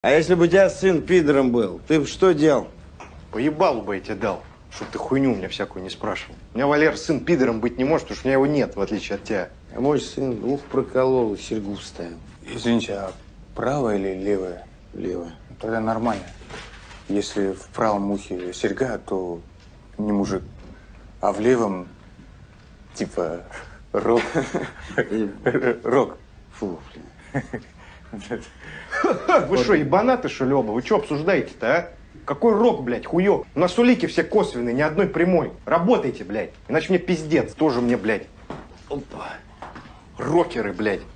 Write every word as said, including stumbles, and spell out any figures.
А если бы у тебя сын пидором был, ты бы что делал? Поебалу бы я тебе дал, чтоб ты хуйню у меня всякую не спрашивал. У меня, Валер, сын пидором быть не может, потому что у меня его нет, в отличие от тебя. А мой сын ух проколол и серьгу вставил. Извините, а правая или левая? Левая. Тогда нормально. Если в правом ухе серьга, то не мужик. А в левом, типа, рок. Рок. Фу, блин. Вы что, ебанаты, что ли, оба? Вы что обсуждаете-то, а? Какой рок, блядь, хуёк? У нас улики все косвенные, ни одной прямой. Работайте, блядь, иначе мне пиздец. Тоже мне, блядь. Опа. Рокеры, блядь.